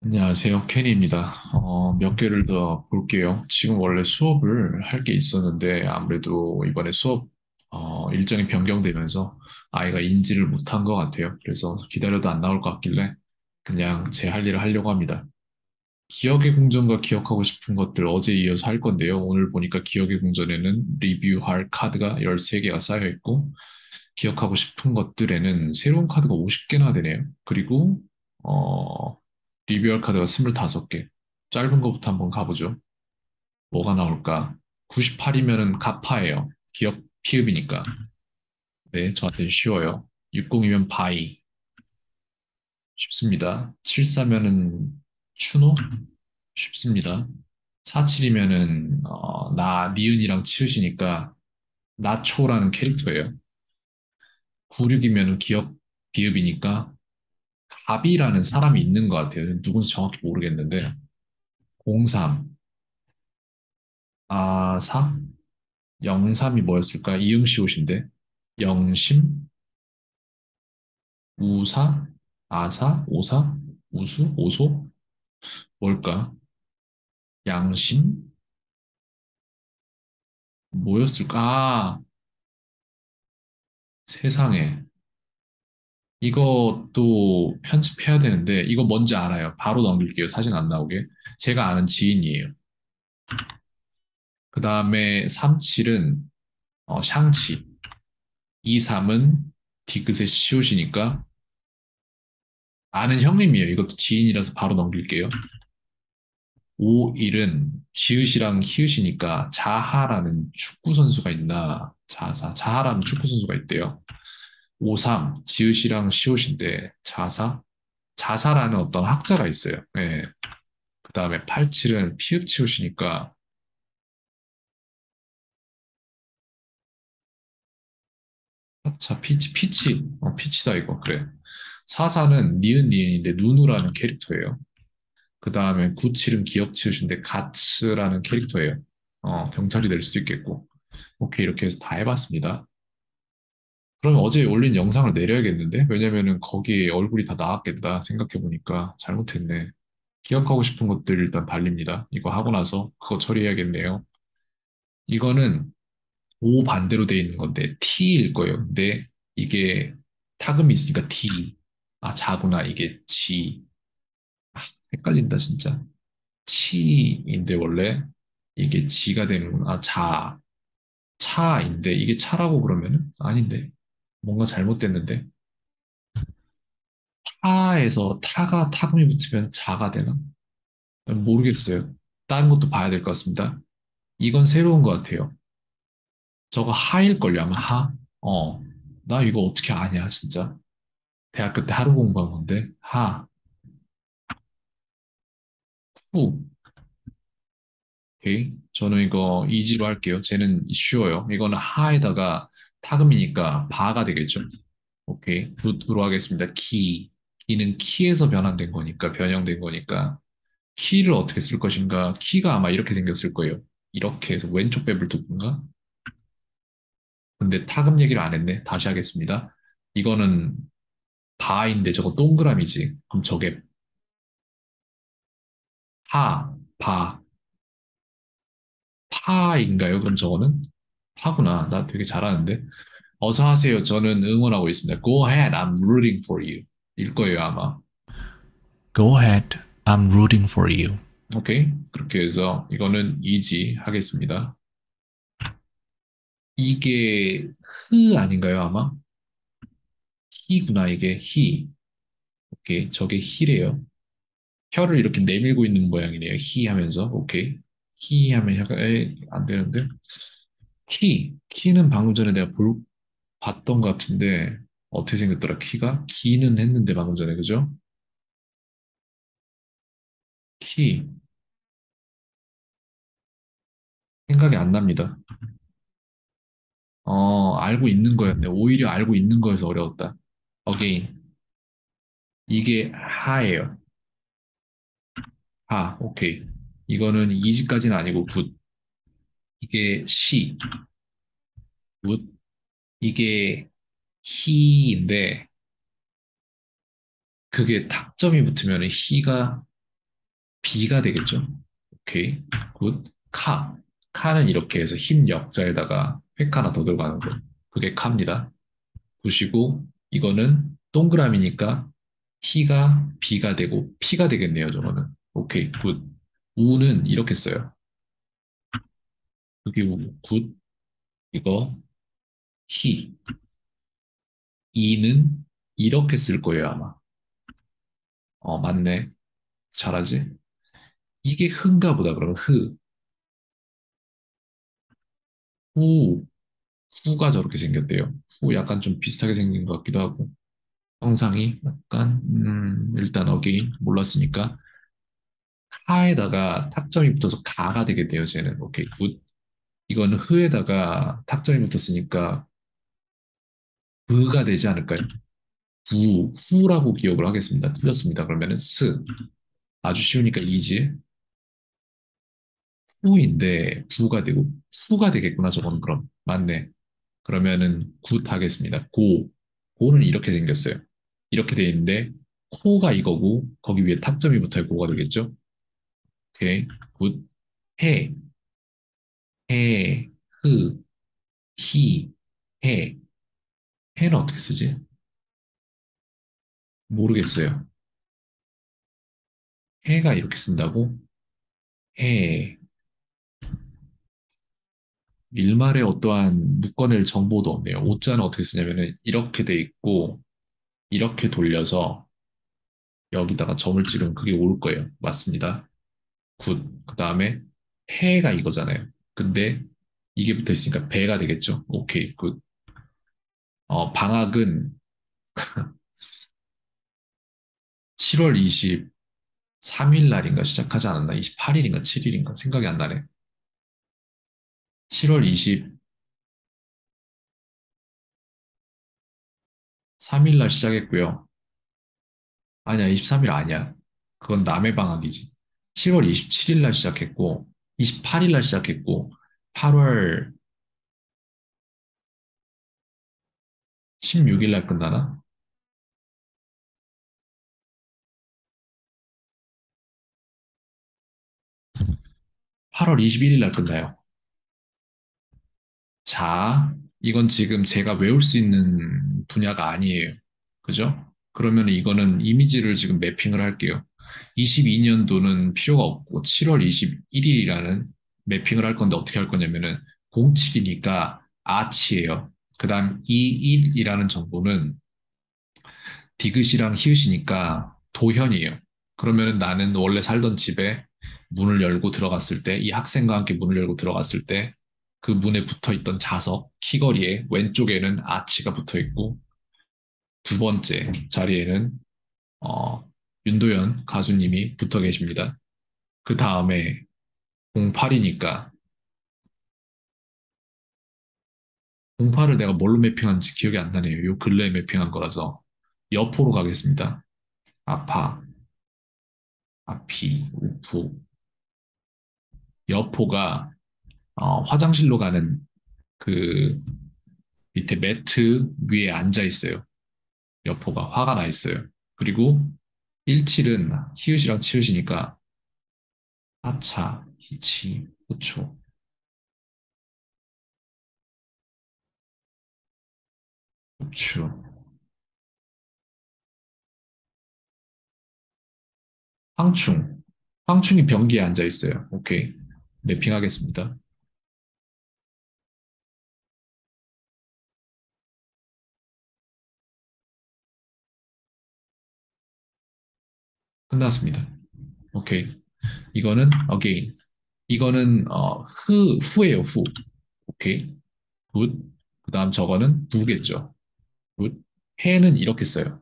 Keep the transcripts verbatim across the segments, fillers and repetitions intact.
안녕하세요. 케니입니다. 어, 몇 개를 더 볼게요. 지금 원래 수업을 할 게 있었는데 아무래도 이번에 수업 어, 일정이 변경되면서 아이가 인지를 못한 것 같아요. 그래서 기다려도 안 나올 것 같길래 그냥 제 할 일을 하려고 합니다. 기억의 궁전과 기억하고 싶은 것들 어제 이어서 할 건데요. 오늘 보니까 기억의 궁전에는 리뷰할 카드가 열세 개가 쌓여 있고 기억하고 싶은 것들에는 새로운 카드가 오십 개나 되네요. 그리고 어, 리뷰할 카드가 스물다섯 개. 짧은 것부터 한번 가보죠. 뭐가 나올까? 구십팔이면은 가파예요. 기억 피읍이니까. 네, 저한테는 쉬워요. 육십이면 바이. 쉽습니다. 칠십사면은 추노? 쉽습니다. 사십칠이면은 어, 나, 니은이랑 치읓이니까 나초라는 캐릭터예요. 구십육이면은 기억 비읍이니까 갑이라는 사람이 있는 것 같아요. 누군지 정확히 모르겠는데. 공삼, 아사, 영삼이 뭐였을까? 이응시옷인데. 영심, 우사, 아사, 오사, 우수, 오소? 뭘까? 양심? 뭐였을까? 아, 세상에. 이것도 편집해야 되는데, 이거 뭔지 알아요. 바로 넘길게요. 사진 안 나오게. 제가 아는 지인이에요. 그 다음에 삼십칠은 어, 샹치. 이십삼은 디귿의 시옷이니까 아는 형님이에요. 이것도 지인이라서 바로 넘길게요. 오십일은 지읒이랑 히읗이니까 자하라는 축구 선수가 있나? 자사. 자하라는 축구 선수가 있대요. 오십삼 지읒이랑 시옷인데 자사? 자사라는 어떤 학자가 있어요. 예. 그 다음에 팔십칠은 피읍 치읓이니까 자 피치 피치 어, 피치다 이거 그래. 사사는 니은 니은인데 누누라는 캐릭터예요. 그 다음에 구칠은 기억 치읓인데 가츠라는 캐릭터예요. 어, 경찰이 될 수도 있겠고. 오케이, 이렇게 해서 다 해봤습니다. 그러면 어제 올린 영상을 내려야겠는데? 왜냐면은 거기에 얼굴이 다 나왔겠다 생각해보니까 잘못했네. 기억하고 싶은 것들 일단 달립니다. 이거 하고 나서 그거 처리해야겠네요. 이거는 O 반대로 돼 있는 건데 T일 거예요. 근데 이게 타금이 있으니까 D. 아, 자구나. 이게 G. 헷갈린다, 진짜. 치인데 원래 이게 지가 되는구나. 아, 자, 차인데 이게 차라고 그러면은 아닌데 뭔가 잘못됐는데 타에서 타가 타금이 붙으면 자가 되나? 모르겠어요. 다른 것도 봐야 될 것 같습니다. 이건 새로운 것 같아요. 저거 하일걸요, 아마 하? 어, 나 이거 어떻게 아냐, 진짜. 대학교 때 하루 공부한 건데 하, 후. 오케이. 저는 이거 이지로 할게요. 쟤는 쉬워요. 이거는 하에다가 타금이니까 바가 되겠죠. 오케이. 굿으로 하겠습니다. 키. 키는 키에서 변환된 거니까, 변형된 거니까. 키를 어떻게 쓸 것인가? 키가 아마 이렇게 생겼을 거예요. 이렇게 해서 왼쪽 배불 두근가? 근데 타금 얘기를 안 했네. 다시 하겠습니다. 이거는 바인데 저거 동그라미지. 그럼 저게 파, 바, 파인가요? 그럼 저거는? 파구나. 나 되게 잘하는데. 어서 하세요. 저는 응원하고 있습니다. Go ahead. I'm rooting for you. 일 거예요, 아마. Go ahead. I'm rooting for you. 오케이. 그렇게 해서 이거는 easy 하겠습니다. 이게 흐 아닌가요, 아마? 히구나, 이게 히. 오케이. 저게 히래요. 혀를 이렇게 내밀고 있는 모양이네요. 히 하면서. 오케이. 히 하면 혀가, 에이, 안 되는데. 키. 키는 방금 전에 내가 볼, 봤던 것 같은데, 어떻게 생겼더라, 키가? 키는 했는데, 방금 전에, 그죠? 키. 생각이 안 납니다. 어, 알고 있는 거였네. 오히려 알고 있는 거여서 어려웠다. 어게인. 이게 하예요. 하. 오케이. 이거는 이지까지는 아니고 굿. 이게 시. 굿. 이게 히인데 그게 탁점이 붙으면 히가 B가 되겠죠. 오케이. 굿. 카. 카는 이렇게 해서 흰 역자에다가 획 하나 더 들어가는 거. 그게 카입니다. 보시고, 이거는 동그라미니까 T가 B가 되고 P가 되겠네요, 저거는. 오케이, 굿. 우는 이렇게 써요. 여기 우, 굿. 이거, 히. 이는 이렇게 쓸 거예요, 아마. 어, 맞네. 잘하지? 이게 흔가 보다, 그러면 흐. 후. 후가 저렇게 생겼대요. 후 약간 좀 비슷하게 생긴 것 같기도 하고. 형상이 약간, 음, 일단 어게인 몰랐으니까. 하에다가 탁점이 붙어서 가가 되겠대요, 쟤는. 오케이, 굿. 이거는 흐에다가 탁점이 붙었으니까 으가 되지 않을까요? 후, 후라고 기억을 하겠습니다. 틀렸습니다. 그러면은 스. 아주 쉬우니까 이지. 후인데 부가 되고 후가 되겠구나, 저거는 그럼. 맞네. 그러면은 굿 하겠습니다. 고. 고는 이렇게 생겼어요. 이렇게 돼 있는데 코가 이거고 거기 위에 탁점이 붙어야 고가 되겠죠? 오케이. 굿. 해. 해. 흐. 히. 해. 해는 어떻게 쓰지? 모르겠어요. 해가 이렇게 쓴다고? 해. 일말에 어떠한 묶어낼 정보도 없네요. 오자는 어떻게 쓰냐면은 이렇게 돼 있고 이렇게 돌려서 여기다가 점을 찍으면 그게 올 거예요. 맞습니다. 굿. 그 다음에 해가 이거잖아요. 근데 이게 붙어 있으니까 배가 되겠죠. 오케이. 굿. 어, 방학은 칠월 이십삼 일 날인가 시작하지 않았나? 이십팔 일인가 칠 일인가? 생각이 안 나네. 칠월 이십삼 일 날 시작했고요. 아니야, 이십삼 일 아니야. 그건 남의 방학이지. 칠월 이십칠 일 날 시작했고, 이십팔 일 날 시작했고, 팔월 십육 일 날 끝나나? 팔월 이십일 일 날 끝나요. 자, 이건 지금 제가 외울 수 있는 분야가 아니에요. 그죠? 그러면 이거는 이미지를 지금 매핑을 할게요. 이십이 년도는 필요가 없고 칠월 이십일 일이라는 매핑을 할 건데 어떻게 할 거냐면은 공칠이니까 아치예요. 그 다음 이십일이라는 정보는 디귿이랑 히읗이니까 도현이에요. 그러면은 나는 원래 살던 집에 문을 열고 들어갔을 때, 이 학생과 함께 문을 열고 들어갔을 때, 그 문에 붙어 있던 자석, 키거리에 왼쪽에는 아치가 붙어 있고, 두 번째 자리에는, 어, 윤도현 가수님이 붙어 계십니다. 그 다음에 공팔이니까, 공팔을 내가 뭘로 매핑한지 기억이 안 나네요. 요 근래에 매핑한 거라서. 여포로 가겠습니다. 아파, 아피, 우프. 여포가 어, 화장실로 가는 그 밑에 매트 위에 앉아 있어요. 여포가 화가 나 있어요. 그리고 일칠은 히읗이랑 치읓이니까 하차, 히치, 호초, 호추, 황충. 황충이 변기에 앉아 있어요. 오케이. 매핑하겠습니다. 끝났습니다. 오케이. 이거는 again. 이거는 어, 흐, 후예요, 후. 오케이. 굿. 그 다음 저거는 부겠죠. 굿. 해는 이렇게 써요.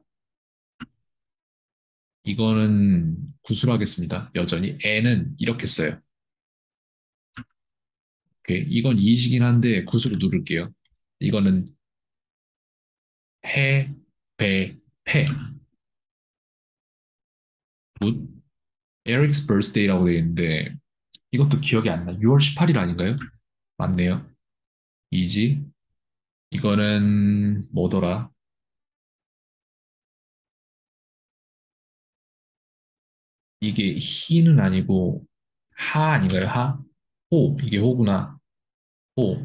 이거는 구술하겠습니다. 여전히 애는 이렇게 써요. 오케이. 이건 이시긴 한데 구술을 누를게요. 이거는 해, 배, 패. 굿. 에릭's birthday라고 되어 있는데 이것도 기억이 안 나. 유월 십팔 일 아닌가요? 맞네요. 이지. 이거는 뭐더라? 이게 히는 아니고 하 아닌가요? 하? 호. 이게 호구나. 호.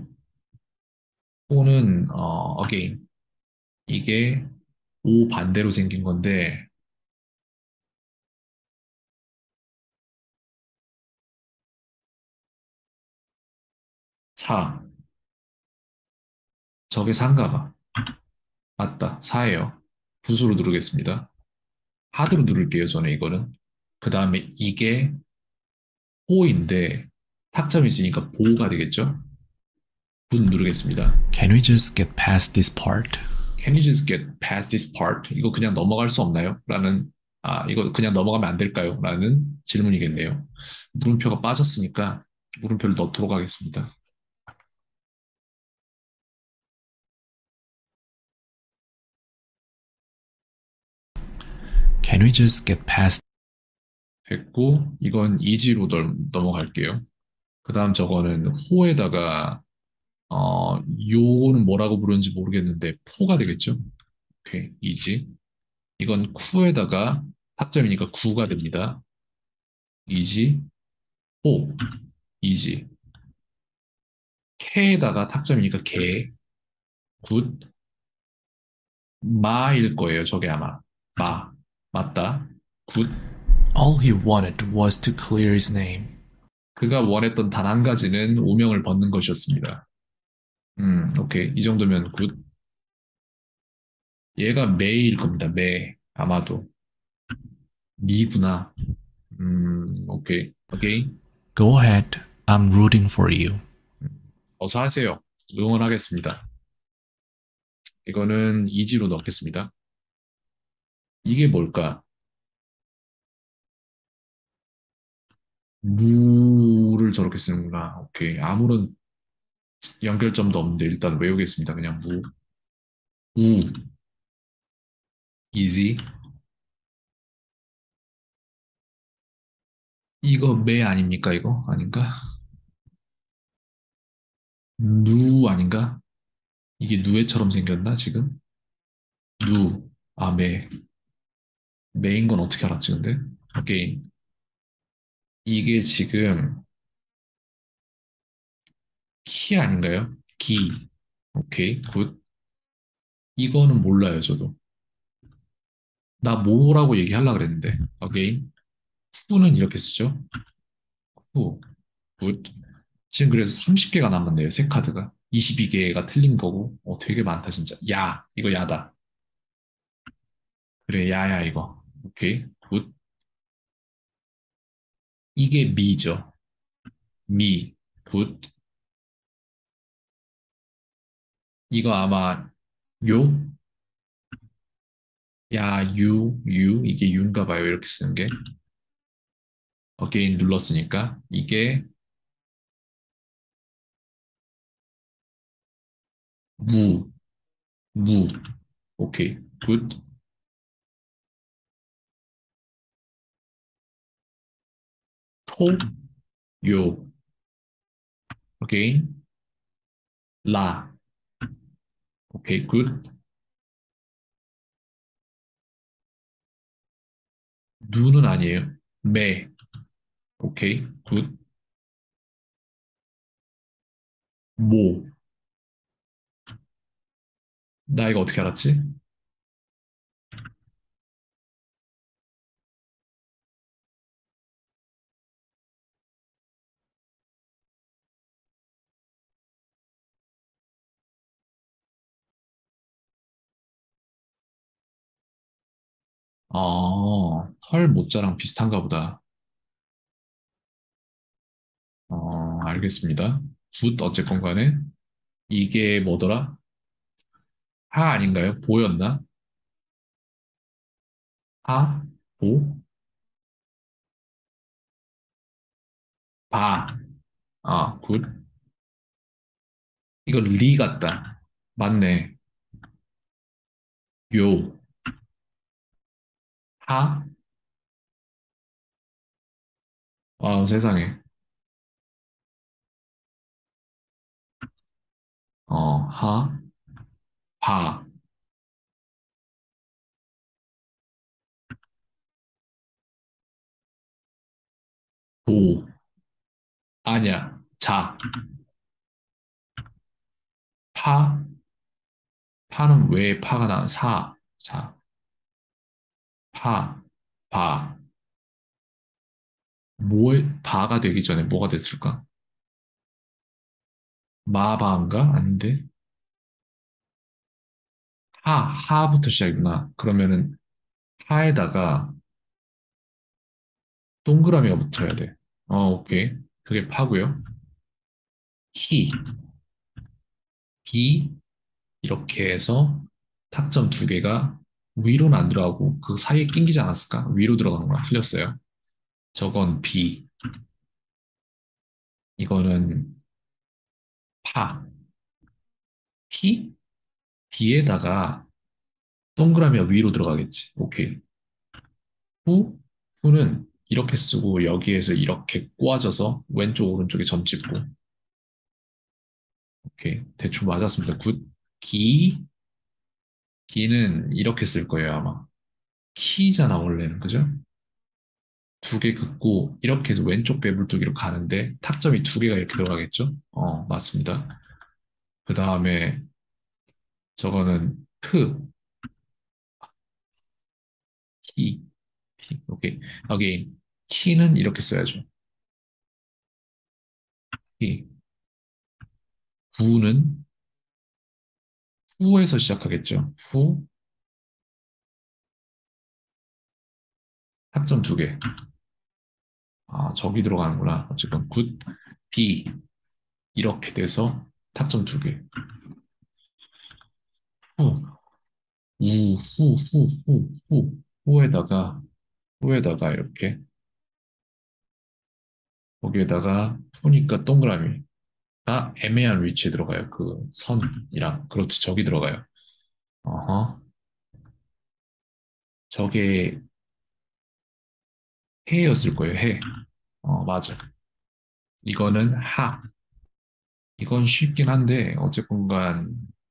호는 어, again. 이게 오 반대로 생긴 건데 사. 저게 사인가 봐. 맞다. 사예요. 붓으로 누르겠습니다. 하드로 누를게요, 저는 이거는. 그 다음에 이게 호인데 탁점이 있으니까 보호가 되겠죠? 붓 누르겠습니다. Can we just get past this part? Can you just get past this part? 이거 그냥 넘어갈 수 없나요? 라는, 아, 이거 그냥 넘어가면 안 될까요? 라는 질문이겠네요. 물음표가 빠졌으니까 물음표를 넣도록 하겠습니다. Can we just get past? 됐고, 이건 이지로 넘어갈게요. 그 다음 저거는 호에다가, 어, 요거는 뭐라고 부르는지 모르겠는데, 포가 되겠죠? 오케이, 이지. 이건 쿠에다가 타점이니까 구가 됩니다. 이지, 호, 이지. 캐에다가 탁점이니까 개, 굿, 마일 거예요, 저게 아마. 마. 맞다. 굿. All he wanted was to clear his name. 그가 원했던 단 한 가지는 오명을 벗는 것이었습니다. 음, 오케이. 이 정도면 굿. 얘가 매일 겁니다, 매. 아마도. 미구나. 음, 오케이. 오케이. Go ahead, I'm rooting for you. 어서 하세요. 응원하겠습니다. 이거는 이지로 넣겠습니다. 이게 뭘까? 무를 저렇게 쓰는구나. 오케이. 아무런 연결점도 없는데 일단 외우겠습니다. 그냥 무. 우. easy. 이거 매 아닙니까? 이거 아닌가? 누 아닌가? 이게 누에처럼 생겼나 지금? 누. 아, 매. 매인 건 어떻게 알았지 근데? 오케이. 이게 지금 키 아닌가요? 기. 오케이. 굿. 이거는 몰라요 저도. 나 뭐라고 얘기하려고 그랬는데. 오케이. 후는 이렇게 쓰죠. 후. 굿. 지금 그래서 서른 개가 남았네요. 새 카드가. 이십두 개가 틀린 거고. 어, 되게 많다, 진짜. 야. 이거 야다. 그래, 야야, 이거. 오케이. 굿. 이게 미죠. 미. 굿. 이거 아마 요? 야, 유, 유. 이게 유인가 봐요. 이렇게 쓰는 게. 어게인 눌렀으니까. 이게 무, 무. 오케이. 굿. 토, 요. 오케이. 라. 오케이. 굿. 누는 아니에요. 매. 오케이. 굿. 모. 나 이거 어떻게 알았지? 어, 헐 모자랑 비슷한가 보다. 어, 알겠습니다. 굿, 어쨌건 간에. 이게 뭐더라? 하 아닌가요? 보였나? 하? 보? 바. 아, 굿. 이거 리 같다. 맞네. 요. 하? 아, 세상에. 어, 하? 바. 도. 아니야. 자. 파. 파는 왜 파가 나? 사. 자. 파. 바. 뭐, 바가 되기 전에 뭐가 됐을까? 마바인가? 아닌데. 하. 하부터 시작이구나. 그러면은 하에다가 동그라미가 붙어야 돼. 어, 오케이. 그게 파고요. 히. 비. 이렇게 해서 탁점 두 개가 위로는 안 들어가고 그 사이에 낑기지 않았을까? 위로 들어가는 거야. 틀렸어요. 저건 비. 이거는 파. 피? 비에다가 동그라미가 위로 들어가겠지. 오케이. 후? 후는 이렇게 쓰고 여기에서 이렇게 꼬아져서 왼쪽 오른쪽에 점 찍고. 오케이. 대충 맞았습니다. 굿. 기. 기는 이렇게 쓸 거예요, 아마. 키잖아, 원래는. 그죠? 두 개 긋고 이렇게 해서 왼쪽 배불뚝이로 가는데 탁점이 두 개가 이렇게 들어가겠죠? 어, 맞습니다. 그 다음에 저거는 크, 키, 키. 오케이. 여기 키는 이렇게 써야죠. 키. 구는 후에서 시작하겠죠. 후, 탁점 두 개. 아, 저기 들어가는구나. 어쨌건 굿, 비 이렇게 돼서 탁점 두 개. 후, 우, 후, 후, 후, 후. 후에다가 후에다가 이렇게 거기에다가 푸니까 동그라미. 가 애매한 위치에 들어가요. 그 선이랑. 그렇지, 저기 들어가요. 어허. 저게 해였을 거예요, 해. 어, 맞아. 이거는 하. 이건 쉽긴 한데, 어쨌건간,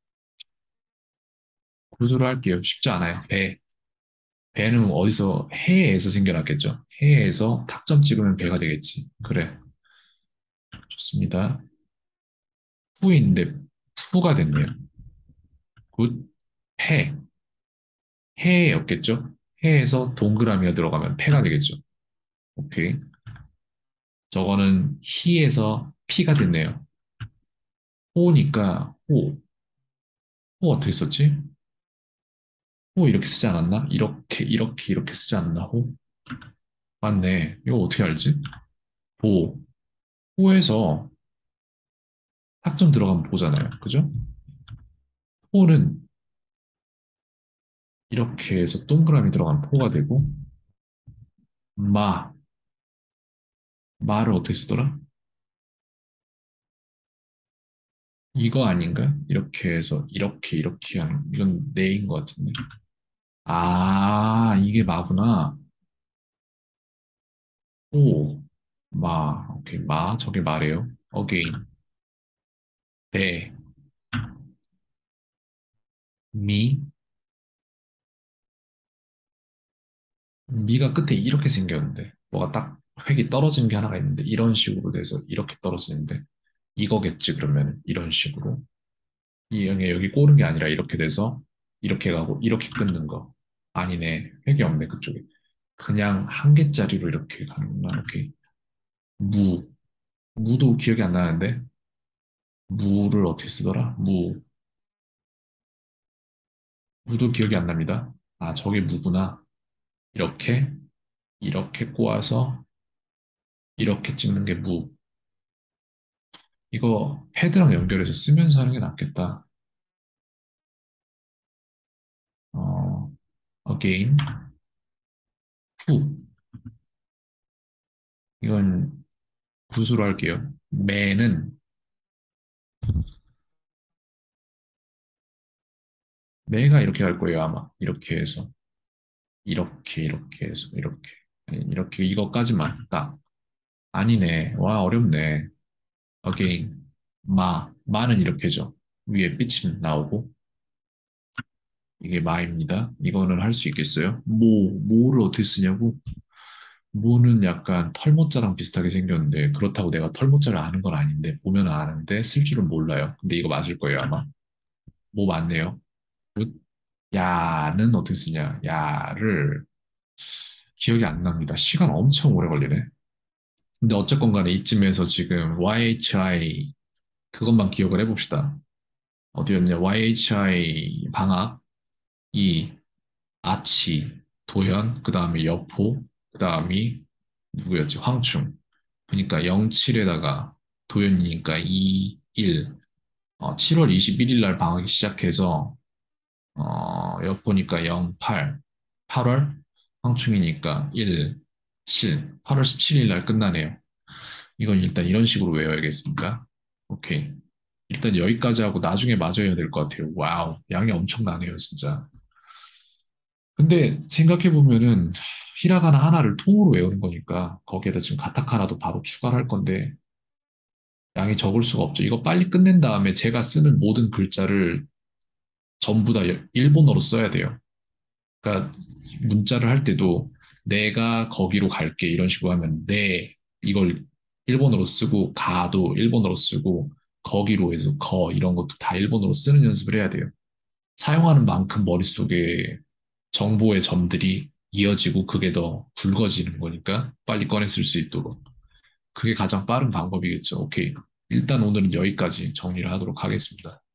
고조를 할게요. 쉽지 않아요. 배. 배는 어디서, 해에서 생겨났겠죠. 해에서 탁점 찍으면 배가 되겠지. 그래. 좋습니다. 후인데, 푸가 됐네요. 굿. 해. 해였겠죠? 해에서 동그라미가 들어가면 패가 되겠죠. 오케이. 저거는 히에서 피가 됐네요. 호니까 호. 호 어떻게 썼지? 호 이렇게 쓰지 않았나? 이렇게 이렇게 이렇게 쓰지 않나? 호? 맞네. 이거 어떻게 알지? 보. 호에서 학점 들어가면 보잖아요. 그죠? 호는 이렇게 해서 동그라미 들어가면 포가 되고 마. 마를 어떻게 쓰더라? 이거 아닌가? 이렇게 해서 이렇게 이렇게 하는 이건 네인 것 같은데. 아, 이게 마구나. 오. 마. 오케이. 마. 저게 마래요. 어게인. 배. 미. 미가 끝에 이렇게 생겼는데 뭐가 딱 획이 떨어지는 게 하나가 있는데 이런 식으로 돼서 이렇게 떨어지는데 이거겠지 그러면 이런 식으로 이 형이 여기 꼬는 게 아니라 이렇게 돼서 이렇게 가고 이렇게 끊는 거 아니네 획이 없네 그쪽에 그냥 한 개짜리로 이렇게 가는구나 오케이 무 무도 기억이 안 나는데 무를 어떻게 쓰더라 무 무도 기억이 안 납니다 아 저게 무구나 이렇게 이렇게 꼬아서 이렇게 찍는 게 무. 이거 패드랑 연결해서 쓰면서 하는 게 낫겠다. 어, again, who. 이건 구수로 할게요. 매는 매가 이렇게 갈 거예요, 아마. 이렇게 해서. 이렇게, 이렇게 해서, 이렇게. 아니, 이렇게, 이거까지만 딱. 아니네. 와, 어렵네. again, 마. 마는 이렇게죠. 위에 삐침 나오고. 이게 마입니다. 이거는 할 수 있겠어요? 모, 모를 어떻게 쓰냐고? 무는 약간 털모자랑 비슷하게 생겼는데 그렇다고 내가 털모자를 아는 건 아닌데 보면 아는데 쓸 줄은 몰라요. 근데 이거 맞을 거예요 아마. 뭐 맞네요. 무- 야는 어떻게 쓰냐? 야를 기억이 안 납니다. 시간 엄청 오래 걸리네. 근데 어쨌건 간에 이쯤에서 지금 와이에이치아이 그것만 기억을 해봅시다. 어디였냐? 와이에이치아이 방학, 이 아치, 도현, 그 다음에 여포, 그 다음이 누구였지? 황충. 그러니까 영칠에다가 도현이니까 이, 일. 어, 칠월 이십일 일 날 방학이 시작해서 어, 여포니까 영, 팔. 팔월 황충이니까 일, 칠. 팔월 십칠 일 날 끝나네요. 이건 일단 이런 식으로 외워야겠습니다. 오케이. 일단 여기까지 하고 나중에 맞아야 될 것 같아요. 와우, 양이 엄청나네요, 진짜. 근데 생각해보면은 히라가나 하나를 통으로 외우는 거니까 거기에다 지금 가타카나도 바로 추가를 할 건데 양이 적을 수가 없죠. 이거 빨리 끝낸 다음에 제가 쓰는 모든 글자를 전부 다 일본어로 써야 돼요. 그러니까 문자를 할 때도 내가 거기로 갈게 이런 식으로 하면 네 이걸 일본어로 쓰고 가도 일본어로 쓰고 거기로 해서 거 이런 것도 다 일본어로 쓰는 연습을 해야 돼요. 사용하는 만큼 머릿속에 정보의 점들이 이어지고 그게 더 굵어지는 거니까 빨리 꺼내 쓸 수 있도록. 그게 가장 빠른 방법이겠죠. 오케이. 일단 오늘은 여기까지 정리를 하도록 하겠습니다.